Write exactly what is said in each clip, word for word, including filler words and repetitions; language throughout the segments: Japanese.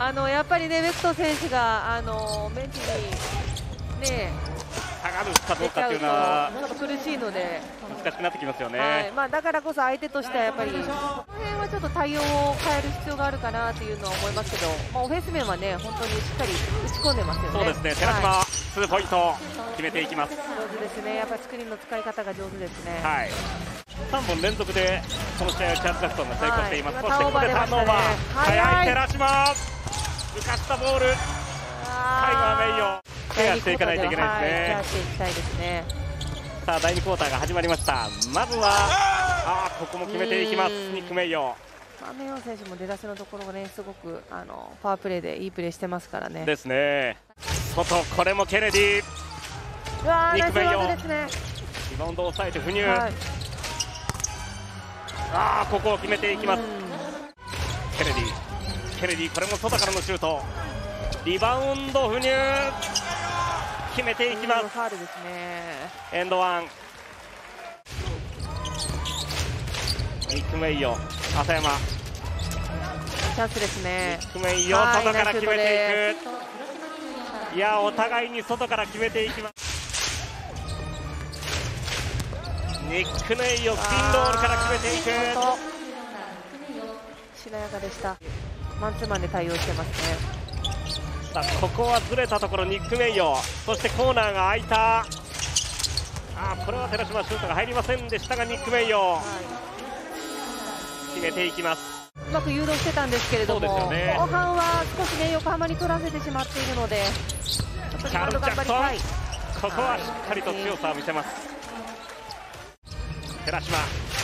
あのやっぱりね、ベクト選手があのベンチにね下がるかどうかっていうのはちょっと苦しいので難しくなってきますよね。 はい、まあ、だからこそ相手としてはやっぱりこの辺はちょっと対応を変える必要があるかなというのは思いますけど、まあ、オフェンス面はね本当にしっかり打ち込んでますよね。 そうですね、寺島、はい、ツーポイント決めていきます。 上手ですね、やっぱりスクリーンの使い方が上手ですね。 はい、さんぼん連続でこの試合はキャッチダクソンが成功しています。 はい、 そしてここでターンオーバー、速い寺島、浮かしたボール、最後はメイヨケアしていかないといけないですね。 ケアしていきたいですね。 さあだいにクォーターが始まりました。まずはあここも決めていきます、ニック・メイヨ。 メイヨ選手も出だしのところがねすごくあのパワープレーでいいプレーしてますからね。 ですね。外、これもケネディ、 うわー、 ニック・メイヨ、 ナイスですね。 リバウンドを抑えて浮入、 はい、 ああここを決めていきます。ケネディ、ケネディ、これも外からのシュート、リバウンド浮入、決めていきます。 ファウルですね。 エンドワン、ニック・メイヨ、浅山、 チャンスですね。 ニック・メイヨ、外から決めていく。いやお互いに外から決めていきます。ニック・メイヨ、ピンロールから決めていく。 しなやかでした。マンツーマンで対応してますね。 さあここはずれたところニック・メイヨ、そしてコーナーが空いた。あこれは寺島シュートが入りませんでしたがニック・メイヨ、はい、決めていきます。 うまく誘導してたんですけれども、ね、後半は少しね横浜に取らせてしまっているので、 キャル・ジャクソン、ここはしっかりと強さを見せます。寺島、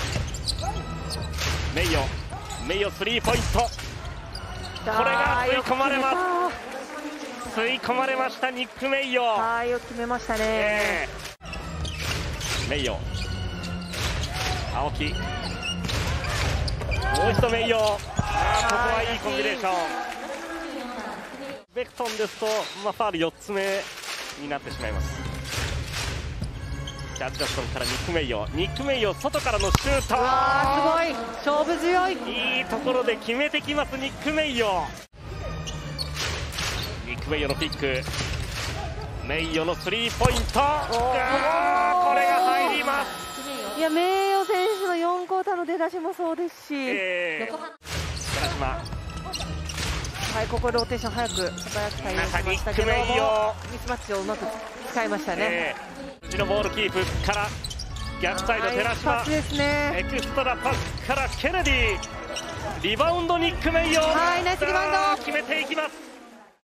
メイヨ、メイヨスリーポイント、これが吸い込まれます。吸い込まれましたニック・メイヨ。 はい、よく決めましたね、えー、メイヨ、青木、もう一度メイヨ、あここはいいコンビネーション。ベクトンですと、まあ、ファウルよっつめになってしまいます。キャッチダクソンからニック・メイヨ、ニック・メイヨ外からのシュート、 わーすごい勝負強い、 いいところで決めてきますニック・メイヨ。ニック・メイヨのピック、メイヨのスリーポイント、これが入ります。 いやメイヨ選手のよんクォーターの出だしもそうですし、えー、 寺島、 はい、ここローテーション早く素早く対応しましたけども、ミスマッチをうまく使いましたね。えー、内のボールキープから逆サイド寺島、 パスですね、 エクストラパスからケネディ、リバウンドニック・メイヨ、 はい、ナイスリバウンド決めていきます。